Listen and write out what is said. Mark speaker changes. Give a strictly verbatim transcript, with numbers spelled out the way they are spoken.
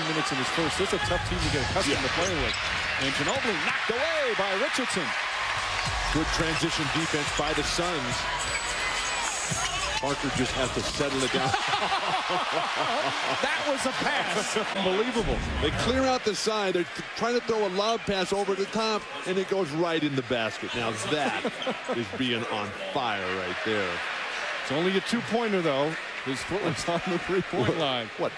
Speaker 1: minutes in his first. This is a tough team to get accustomed
Speaker 2: Yeah.
Speaker 1: to playing with. And Ginobili knocked away by Richardson.
Speaker 2: Good transition defense by the Suns. Parker just has to settle it down.
Speaker 1: That was a pass. Unbelievable.
Speaker 2: They clear out the side. They're trying to throw a lob pass over the top, and it goes right in the basket. Now that is being on fire right there.
Speaker 1: It's only a two-pointer, though. His foot was on the three-point line.
Speaker 2: What